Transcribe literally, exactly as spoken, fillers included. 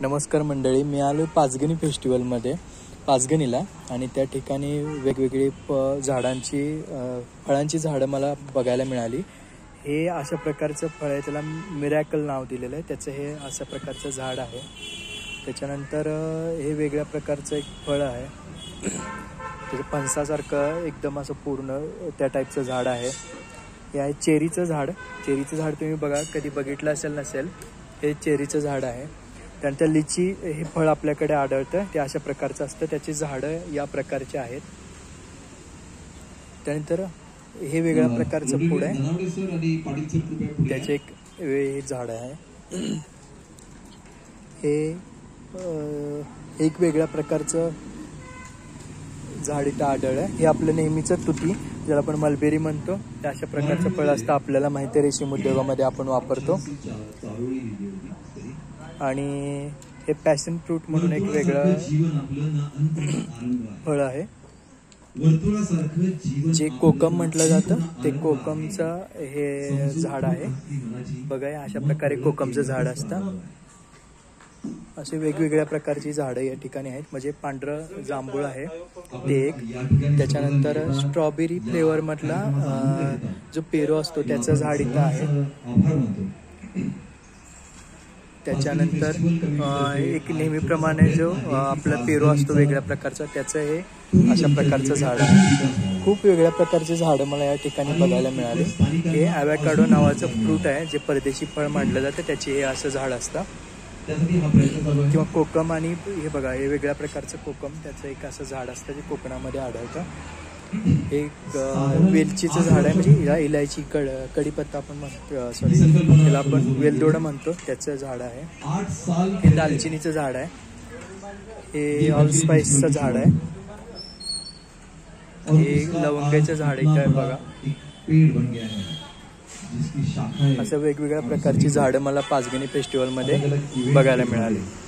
नमस्कार मंडळी, मी आलो पाचगणी फेस्टिवलमध्ये पाचगणीला आणि त्या ठिकाणी वेगवेगळी प झाडांची फळांची झाडं मला बघायला मिळाली। हे अशा प्रकारचं फळ आहे, त्याला मिरॅकल नाव दिलेलं आहे। त्याचं हे अशा प्रकारचं झाड आहे। त्याच्यानंतर हे वेगळ्या प्रकारचं एक फळ आहे, त्याचं फणसासारखं एकदम असं पूर्ण त्या टाईपचं झाड आहे। हे आहे चेरीचं झाड। चेरीचं झाड तुम्ही बघा, कधी बघितलं असेल नसेल, हे चेरीचं झाड आहे। त्यानंतर लिची हे फळ आपल्याकडे आढळतं, ते अशा प्रकारचं असतं, त्याची झाडं या प्रकारची आहेत। त्यानंतर हे वेगळ्या प्रकारचं फूड आहे, त्याचे एक हे झाड आहे। हे एक वेगळ्या प्रकारचं झाड इथं आढळलं। हे आपलं नेहमीचं तुती, ज्याला आपण मलबेरी म्हणतो, त्या अशा प्रकारचं फळ असतं, आपल्याला माहिती आहे, रेशीम उद्योगामध्ये आपण वापरतो। आणि हे पॅशन फ्रूट म्हणून एक वेगळं फळ आहे, जे कोकम म्हटलं जातं, ते कोकमचं हे झाड आहे। बघा, अशा प्रकारे कोकमचं झाड असतं। असे वेगवेगळ्या प्रकारची झाडं या ठिकाणी आहेत। म्हणजे पांढरं जांभूळ आहे ते एक, त्याच्यानंतर स्ट्रॉबेरी फ्लेवर मधला जो पेरू असतो त्याचं झाड इथं आहे। त्याच्यानंतर एक नेहमीप्रमाणे जो आपला पेरू असतो वेगळ्या प्रकारचा, त्याचं हे अशा प्रकारचं झाड आहे। खूप वेगळ्या प्रकारचे झाडं मला या ठिकाणी बघायला मिळाले। हे ॲव्होकाडो नावाचं फ्रूट आहे, जे परदेशी फळ मानलं जातं, त्याचे हे असं झाड असतं। किंवा कोकम, आणि हे बघा, हे वेगळ्या प्रकारचं कोकम, त्याचं एक असं झाड असतं जे कोकणामध्ये आढळतं। एक वेलचीचं झाड आहे, म्हणजे या इलायची कड कढीपत्ता आपण म्हणतो, सॉरी त्याला आपण वेलदोडा म्हणतो, त्याचं झाड आहे। हे दालचिनीचं झाड आहे। हे ऑलस्पाइसचं झाड आहे। हे लवंगाचं झाड इथं आहे बघा। असं वेगवेगळ्या प्रकारची झाडं मला पाचगणी फेस्टिवलमध्ये बघायला मिळाली।